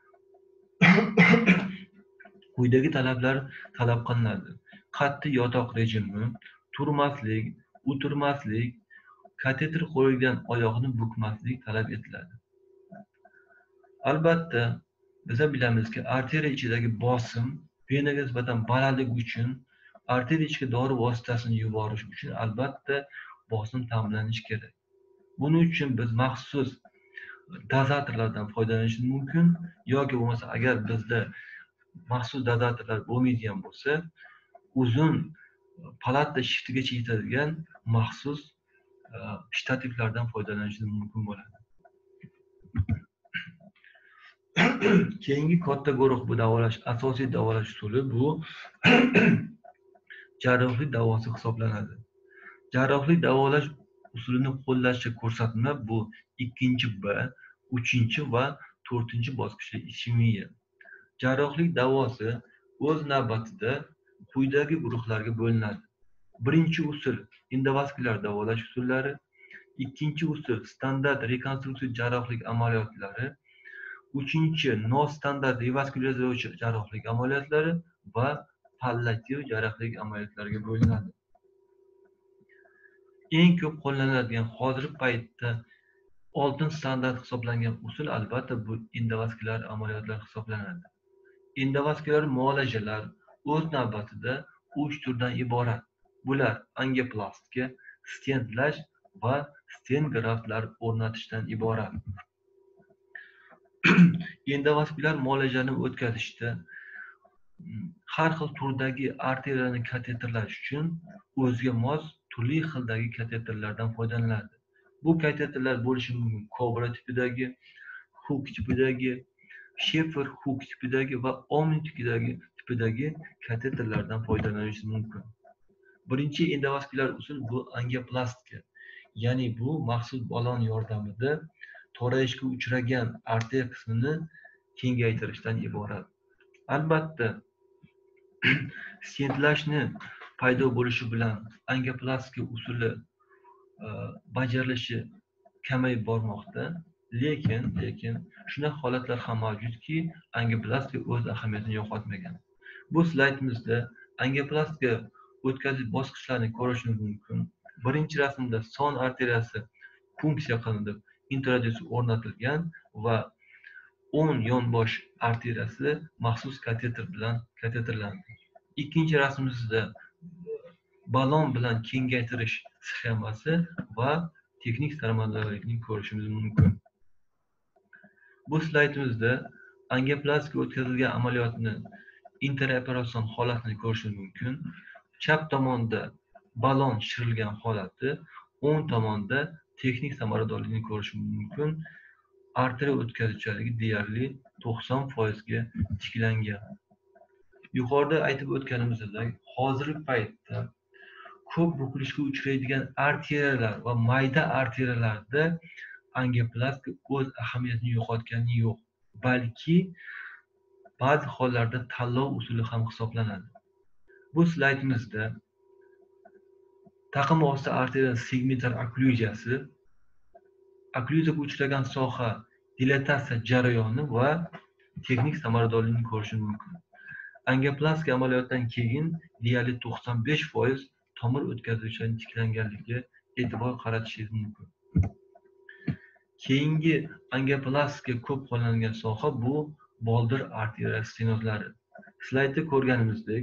quyidagi talablar talab qilinadi. Qat'iy yotoq rejimi, turmaslik, o'tirmaslik, kateter qo'yilgan oyoqni bukmaslik talab etiladi. Albatta, biz bilamizki, arteriya ichidagi bosim venaga nisbatan balandligi uchun arteriya ichiga dori vositasini yuborish uchun albatta bosim ta'minlanishi kerak. Buning uchun biz maxsus dozatorlardan foydalanishimiz mumkin yoki bo'lmasa agar bizda maxsus dozatorlar bo'lmaydigan bo'lsa, uzun palata shiftigacha yetadigan maxsus shtativlardan foydalanishimiz mumkin bo'ladi. Keyingi katta guruh bu davolash, asosiy davolash usuli bu jarrohlik davosi hisoblanadi. Jarrohlik davolash usulini qo'llashga ko'rsatma bu 2B, 3 va 4 bosqichli ishemiya. Jarrohlik davosi o'z navbatida quyidagi guruhlarga bo'linadi. Birinchi usul endovaskulyar davolash usullari, ikkinchi usul standart rekonstruksiya jarrohlik amaliyotlari, uchinchi nostandart revaskulyarizatsiya jarrohlik amaliyotlari va palliativ jarrohlik amaliyotlariga bo'linadi. Eng ko'p qo'llaniladigan hozirgi paytda oltin standart hisoblangan usul albatta bu endovaskulyar amaliyotlar hisoblanadi. Endovaskulyar muolajalar o'z navbatida 3 turdan iborat. Bular angioplastika, stentlash va stent graftlar o'rnatishdan iborat. Endovaskulyar muolajani o'tkazishda har xil turdagi arteriyalarni kateterlash uchun o'ziga mos turli xildagi kateterlardan foydalaniladi. Bu kateterlar bo'lishi mumkin Cobra tipidagi, Hook tipidagi, Shepherd Hook tipidagi va Omni tipidagi kateterlardan foydalanish mumkin. Birinchi endovaskulyar usul bu angioplastika. Ya'ni bu maxsus balon yordamida torayishga uchragan arteriya qismini kengaytirishdan iborat. Albatta, stentlashni paydo bo'lishi bilan angioplastika usuli bajarilishi kamayib bormoqda. Lekin shunday holatlar ham mavjudki, angioplastika o'z ahamiyatini yo'qotmagan. Bu slaydimizda angioplastika o'tkazish bosqichlarini ko'rishimiz mumkin. Birinchi rasmda son arteriyasi punksiya qilinib, intradus o'rnatilgan va 10 yonbosh arteriyasi maxsus kateter bilan kateterlandi. Ikkinchi rasmimizda balon bilan kengaytirish sxemasi va texnik samaradorlikni ko'rishimiz mumkin. Bu slaydimizda angioplastika o'tkazilgan amaliyotni interoperatsion holatini ko'rishimiz mumkin. Chap tomonda balon shishirilgan holati, o'ng tomonda texnik samaradorlikni ko'rishimiz mumkin. Arteriya o'tkazuvchanligi deyarli 90% ga tiklangan. Yuqorida aytib o'tganimizdek, hozirgi paytda ko'p bukilishga uchraydigan arteriyalar va mayda arteriyalarda angioplastika o'z ahamiyatini yo'qotgani yo'q, balki ba'zi hollarda tanlov usuli ham hisoblanadi. Bu slaydimizda taqim osti arteriya segmentar oklyuziyasi, oklyuziyaga uchragan soha dilatatsiya jarayoni va texnik samaradorlikni ko'rishimiz mumkin. Angioplastika amaliyotidan keyin deyarli 95% tomir o'tkazuvchanlik tiklanganligiga e'tibor qaratishingiz mumkin. Keyingi angioplastika ko'p qo'llanilgan soha bu boldir arteriya stenozlari. Slaydda ko'rganimizdek,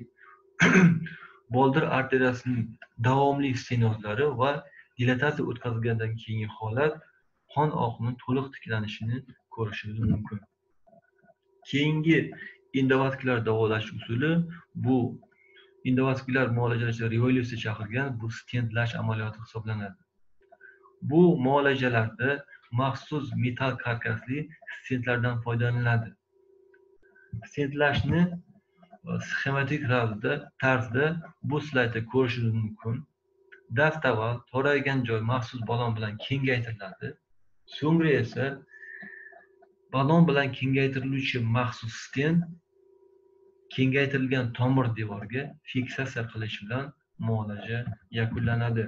boldir arteriyasining davomli stenozlari va dilatatsiya o'tkazilgandan keyingi holat qon oqimining to'liq tiklanishini ko'rishimiz mumkin. Keyingi endovaskulyar davolash usuli bu endovaskulyar muolajalarda revolyutsiya chaqirgan bu stentlash amaliyoti hisoblanadi. Bu muolajalarda maxsus metal karkasli stentlardan foydalaniladi. Stentlashni sxematik tarzda bu slaydda ko'rishingiz mumkin. Dastavval toraygan joy maxsus balon bilan kengaytiriladi. So'ngra esa balon bilan kengaytiriluvchi maxsus stent kengaytirilgan tomir devorga fiksatsiya qilish bilan muolaja yakunlanadi.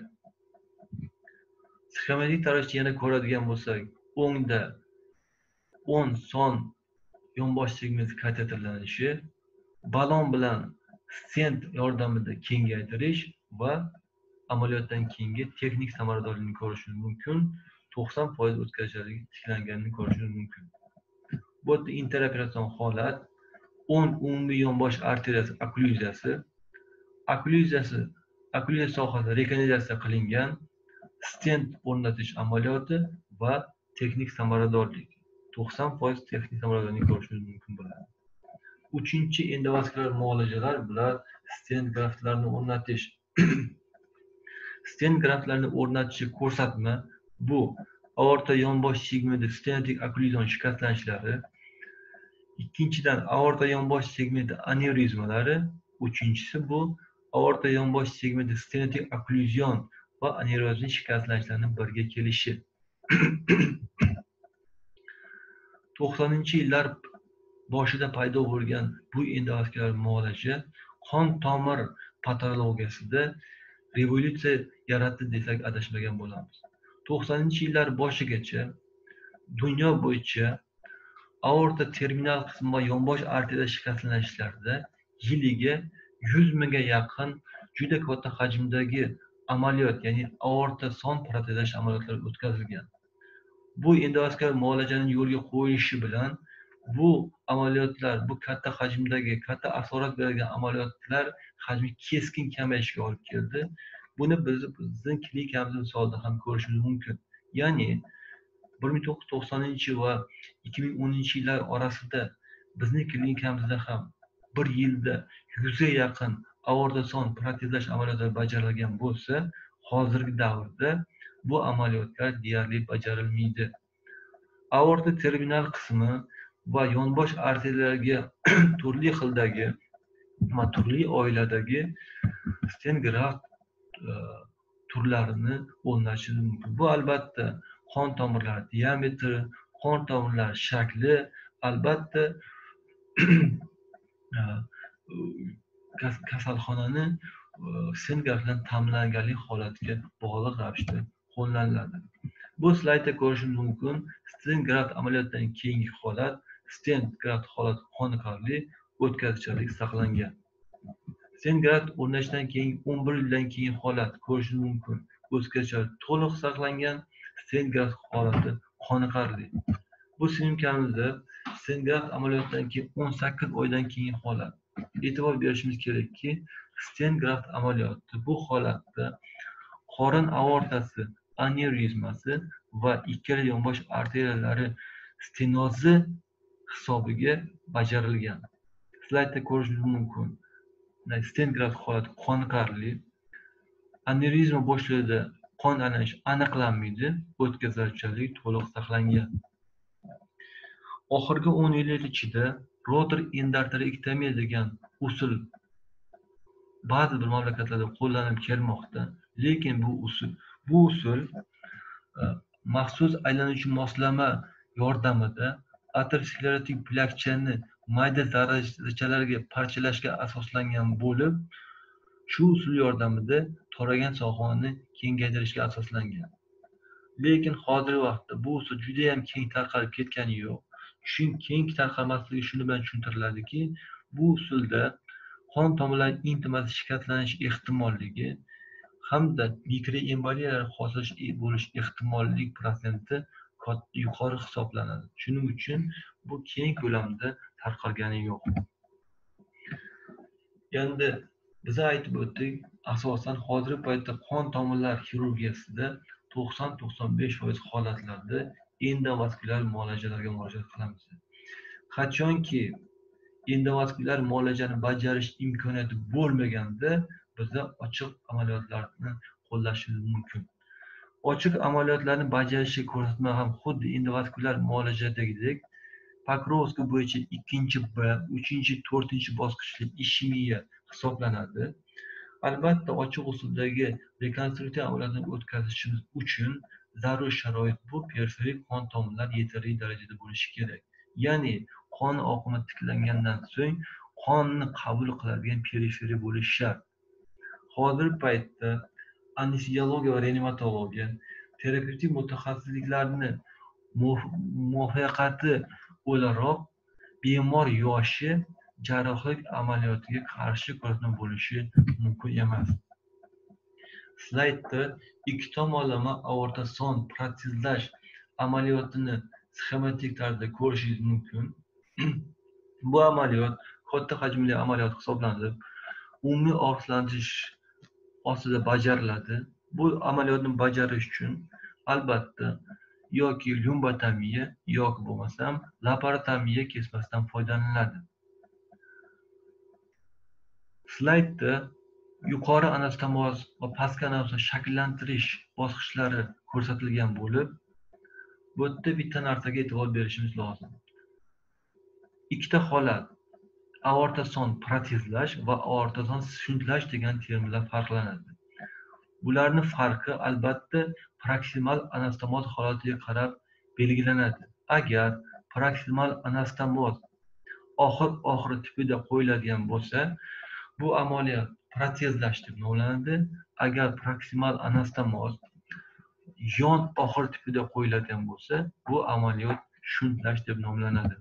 Sxematik tarzda yana ko'radigan bo'lsak, o'ngda 10 son yonbosh segment kateterlanishi, balon bilan stent yordamida kengaytirish va amaliyotdan keyingi texnik samaradorlikni ko'rishingiz mumkin. 90% o'tkazuvchanligi tiklanganini ko'rishingiz mumkin. Bu yerda interoperatsion holat 10 umumiy yonbosh arteriyasi oklyuziyasi, oklyuziya sohasida rekonstruksiya qilingan stent o'rnatish amaliyoti va texnik samaradorlik. 90% texnik samaradorlikni ko'rishingiz mumkin bo'ladi. Uchinchi endovaskulyar muolajalar bular stent graftlarini o'rnatish. Stent graftlarini o'rnatish ko'rsatma bu aorta yonbosh segmenti stentik oklyuzion shikastlanishlari, ikkinchidan aorta yonbosh segmenti anevrizmalari, uchinchisi bu aorta yonbosh segmenti stentik oklyuzion va anevrizma shikastlanishlarning birga kelishi. 90-yillar boshida paydo bo'lgan bu endovaskulyar muolaja qon tomir patologiyasida revolyutsiya yaratdi desak adashmagan bo'lamiz. 90-yillar boshigacha dunyo bo'yicha aorta terminal qismi va yonbosh arteriya shikastlanishlarida yiliga 100 mingga yaqin juda katta hajmdagi amaliyot, ya'ni aorta son protezlash amaliyotlari o'tkazilgan. Bu endovaskulyar muolajaning yo'lga qo'yishi bilan bu amaliyotlar, bu katta hajmdagi, katta asorat beradigan amaliyotlar hajmi keskin kamayishga olib keldi. Buni bizning klinikamizning misolida ham ko'rishimiz mumkin. Ya'ni 1990 va 2010-yillar orasida bizning klinikamizda ham bir yilda 100 ga yaqin aorta son protezlash amaliyotlari bajarilgan bo'lsa, hozirgi davrda bu amaliyotlar deyarli bajarilmaydi. Aorta terminal qismi va yonbosh arteriyalarga turli xildagi va turli oiladagi stent graft turlarini o'rnatishimiz mumkin. Bu albatta qon tomirlari diametri, qon tomirlari shakli, albatta kasalxonani Stengrad bilan ta'minlanganlik holatiga bog'liq ravishda qo'llaniladi. Bu slaydda ko'rishingiz mumkin. Stengrad amaliyotidan keyingi holat, Stengrad holati qoniqarli, o'tkazuvchanlik saqlangan. Stengrad o'rnashdan keyin 11 yildan keyin holat ko'rishingiz mumkin. O'tkazuvchanlik to'liq saqlangan, Stengrad holati qoniqarli. Bu syomkamizda Stengrad amaliyotidan keyin 18 oydan keyin holat. E'tibor berishimiz kerakki, Stengrad amaliyoti bu holatda qorin aortasi anevrizmasi va ikkala yonbosh arteriyalari stenozi hisobiga bajarilgan. Slaydda ko'rishingiz mumkin. Stengrad holati qoniqarli. Anevrizma boshlig'ida qon aylanishi aniqlanmaydi, o'tkazuvchanlik to'liq saqlangan. Oxirgi 10 yil ichida rotor endarterektomiya degan usul ba'zi bir mamlakatlarda qo'llanib kelmoqda, lekin bu usul maxsus aylanuvchi moslama yordamida aterosklerotik plakchani mayda zarrachalarga parchalashga asoslangan bo'lib, shu usul yordamida to'ragan sohani kengaytirishga asoslangan. Lekin hozirgi vaqtda bu usul juda ham keng tarqalib ketgani yo'q. Keng tarqalmasligi shuni bilan tushuntiriladiki, bu usulda qon tomirlari intimasi shikastlanish ehtimolligi hamda mikroemboliyalar hosil bo'lish ehtimollik prosenti yuqori hisoblanadi. Shuning uchun bu keng ko'lamda tarqalgani yo'q. Endi biz aytib o'tdik, asosan hozirgi paytda qon tomirlari xirurgiyasida 90-95% holatlarda endovaskulyar muolajalarga murojaat qilamiz. Qachonki endovaskulyar muolajani bajarish imkoniyati bo'lmaganda bizda ochiq amaliyotlarni qo'llashimiz mumkin. Ochiq amaliyotlarni bajarishga ko'rsatma ham xuddi endovaskulyar muolajadagidek Pokrovskiy bo'yicha 2B, 3, 4 bosqichli ishemiya hisoblanadi. Albatta, ochiq usuldagi rekonstruktsiya amaliyotini o'tkazishimiz uchun zarur sharoit bu periferik qon tomirlar yetarli darajada bo'lishi kerak. Ya'ni qon oqimi tiklangandan so'ng qonni qabul qiladigan periferiya bo'lishi shart. Hozirgi paytda anesteziologiya va reanimatologiya terapevtik mutaxassisliklarni muvaffaqiyati o'laroq bemor yoshi jarrohlik amaliyotiga qarshi ko'rsatma bo'lishi mumkin emas. Slaydda ikki tomonlama aortoson protezlash amaliyotini sxematik tarzda ko'rishingiz mumkin. Bu amaliyot katta hajmli amaliyot hisoblanib, umumiy og'riqlantirish ostida bajariladi. Bu amaliyotni bajarish uchun albatta yoki lumbotomiya yoki bo'lmasam laparotomiya kesmasidan foydalaniladi. Slaydda yuqori anastomoz va pastki anastomoz shakllantirish bosqichlari ko'rsatilgan bo'lib, bu yerda bitta narsaga e'tibor berishimiz lozim. Ikkita holat, aortoson protezlash va aortoson shuntlash degan terminlar farqlanadi. Bularning farqi albatta proksimal anastomoz holatiga qarab belgilanadi. Agar proksimal anastomoz oxir tipida qo'yiladigan bo'lsa, bu amaliyot protezlash deb nomlanadi. Agar proksimal anastomoz yon oxir tipida qo'yiladigan bo'lsa, bu amaliyot shuntlash deb nomlanadi.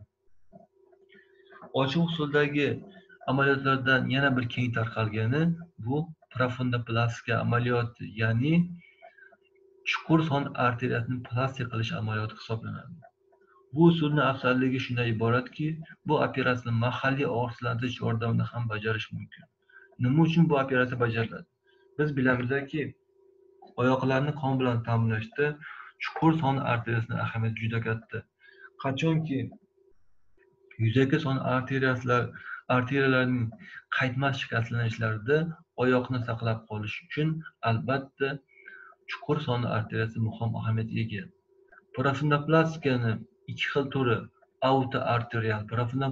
Ochiq usuldagi amaliyotlardan yana bir keng tarqalgani bu profundoplastika amaliyoti, ya'ni chuqur son arteriyasini plastik qilish amaliyoti hisoblanadi. Bu usulning afzalligi shundan iboratki, bu operatsiyani mahalliy og'riqlantirish yordamida ham bajarish mumkin. Nima uchun bu operatsiya bajariladi? Biz bilamizki, oyoqlarni qon bilan ta'minlashda chuqur son arteriyasining ahamiyati juda katta. Qachonki yuzaki son arteriyalarning qaytmas shikastlanishlarida oyoqni saqlab qolish uchun albatta chuqur son arteriyasi muhim ahamiyatga ega. Profundoplastikani ikki xil turi, auto-arterial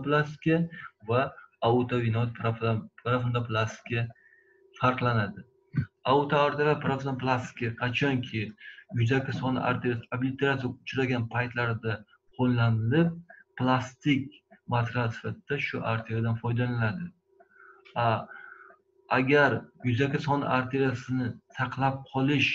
profundoplastika va autovenot profundoplastika farqlanadi. Autoarterial professional plastika qachonki yuzaki son arteriya obliteratsiya uchragan paytlarida qo'llanilib, plastik material sifatida shu arteriyadan foydalaniladi. Agar yuzaki son arteriyasini saqlab qolish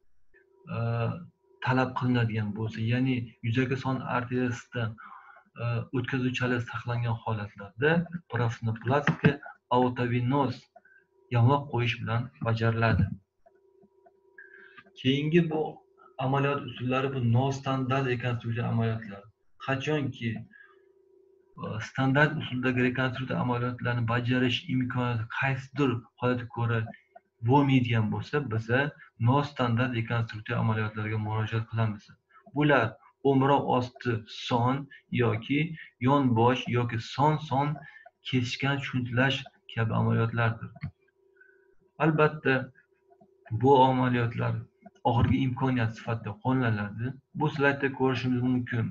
talab qilinadigan bo'lsa, ya'ni yuzaki son arteriyasidan o'tkazuvchanlik saqlangan holatlarda professional plastika avtovenoz yamoq qo'yish bilan bajariladi. Keyingi bu amaliyot usullari bu nostandart rekonstruksiya amaliyotlari. Qachonki standart usuldagi rekonstruksiya amaliyotlarini bajarish imkoniyati qaysidir holatga ko'ra bo'lmaydigan bo'lsa, biza nostandart rekonstruksiya amaliyotlariga murojaat qilamiz. Bular o'mroq osti son yoki yon bosh yoki son kesishgan tushuntilash kabi amaliyotlardir. Albatta, bu amaliyotlar oxirgi imkoniyat sifatida qo'llaniladi. Bu slaydda ko'rishingiz mumkin.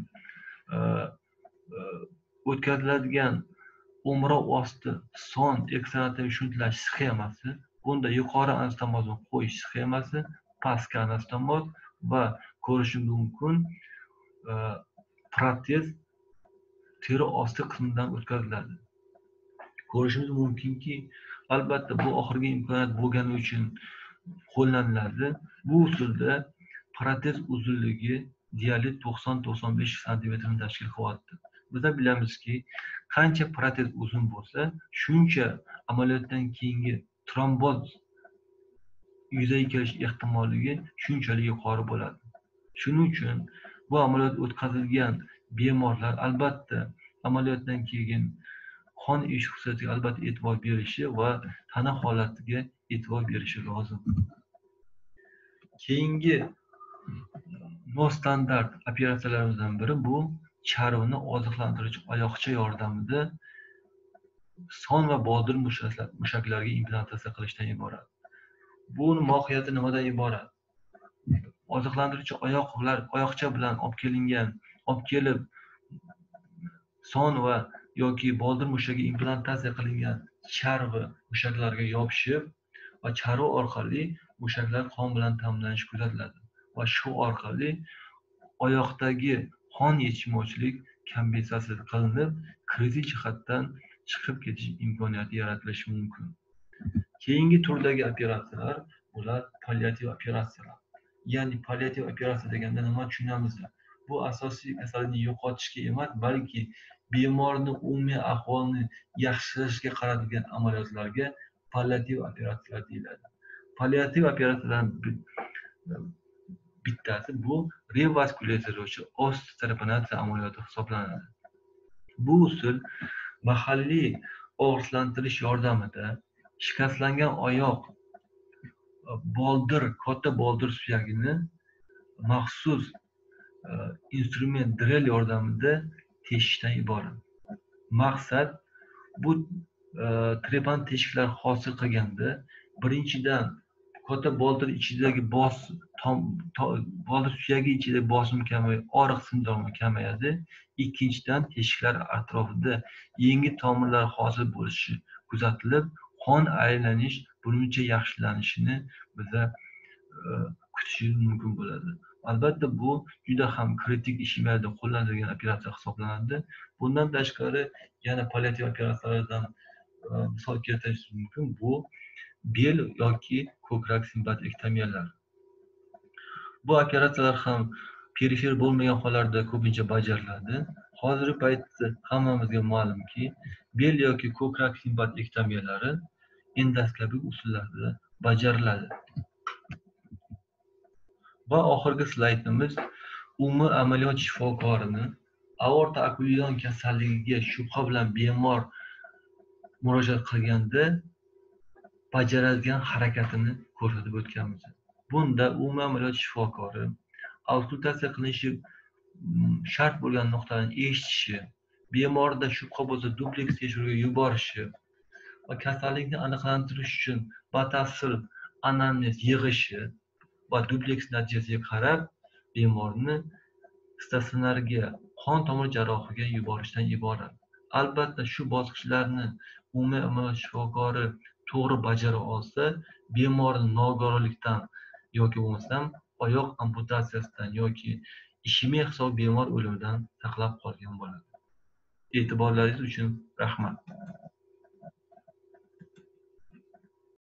O'tkaziladigan o'mroq osti son ekstranatariy tushuntilash sxemasi, bunda yuqori anastomozni qo'yish sxemasi, pastki anastomoz va ko'rishingiz mumkin protez teri osti qismidan o'tkaziladi. Ko'rishingiz mumkinki, albatta bu oxirgi imkoniyat bo'lgani uchun qo'llaniladi. Bu usulda protez uzunligi deyarli 90-95 santimetrni tashkil qilyapti. Biz bilamizki, qancha protez uzun bo'lsa, shuncha amaliyotdan keyingi tromboz yuzaga kelish ehtimolligi shunchalik yuqori bo'ladi. Shuning uchun bu amaliyot o'tkazilgan bemorlar albatta amaliyotdan keyin qon ichish xususiyatiga albatta e'tibor berishi va tana holatiga e'tibor berishi lozim. Keyingi nostandart operatsiyalarimizdan biri bu charvni oziqlantiruvchi oyoqcha yordamida son va boldir mushaklarga implantatsiya qilishdan iborat. Bu mohiyati nimadan iborat? Oziqlantiruvchi oyoqcha bilan olib kelib son va yoki boldir mushagiga implantatsiya qilingan charvi mushaklarga yopishib va charvi orqali mushaklar qon bilan ta'minlanishi kuzatiladi va shu orqali oyoqdagi qon yetishmovchilik kompensatsiya qilinib, kritik jihatdan chiqib ketish imkoniyati yaratilishi mumkin. Keyingi turdagi operatsiyalar bular palliativ operatsiyalar. Ya'ni palliativ operatsiya deganda nima tushunamiz? Bu asosiy kasallikni yo'qotishga emas, balki bemorning umumiy ahvolini yaxshilashga qaratilgan amaliyotlarga palliativ operatsiyalar deyiladi. Palliativ operatsiyalardan bittasi bu revaskularizatsiya osteotroponatsiya amaliyoti hisoblanadi. Bu usul mahalliy og'riqlantirish yordamida shikastlangan oyoq katta boldir suyagini maxsus instrument drel yordamida teshishdan iborat. Maqsad bu trepan teshiklar hosil qilganda birinchidan katta boldir ichidagi boldir suyagi ichidagi bosim kamayib, og'riq sindromi kamayadi. Ikkinchidan teshiklar atrofida yangi tomirlar hosil bo'lishi kuzatilib, qon aylanish buncha yaxshilanishini biza kutishimiz mumkin bo'ladi. Albatta bu juda ham kritik ishlarda qo'llaniladigan operatsiya hisoblanadi. Bundan tashqari yana palliativ operatsiyalardan misol keltirish mumkin. Bu bel yoki ko'krak simbatektomiyalar. Bu operatsiyalar ham perifer bo'lmagan hollarda ko'pincha bajariladi. Hozirgi paytda hammamizga ma'lumki, bel yoki ko'krak simbatektomiyalari endoskopik usullarda bajariladi. Va oxirgi slaydimiz umumiy amaliyot shifokorini aorta okklyuzion kasalligiga shubha bilan bemor murojaat qilganda bajaradigan harakatini ko'rsatib o'tganmiz. Bunda umumiy amaliyot shifokori auskultatsiya qilinishi shart bo'lgan nuqtani eshitishi, bemorda shubha bo'lsa dupleks tekshiruvga yuborishi va kasallikni aniqlantirish uchun batafsil anamnez yig'ishi va dupleks natijasiga qarab bemorni statsionarga qon tomir jarrohiga yuborishdan iborat. Albatta shu bosqichlarni umumiy amaliyot shifokori to'g'ri bajara olsa, bemorni nogironlikdan yoki bo'lmasam oyoq amputatsiyasidan yoki ishemik hisob bemor o'limidan saqlab qolgan bo'ladi. E'tiborlaringiz uchun rahmat.